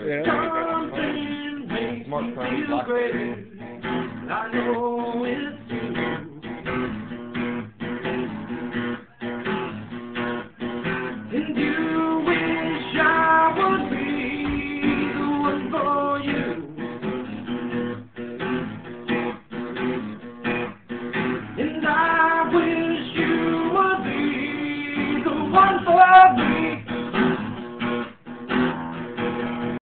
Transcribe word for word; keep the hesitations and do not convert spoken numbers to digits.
Yeah. Something makes me feel great. I know it's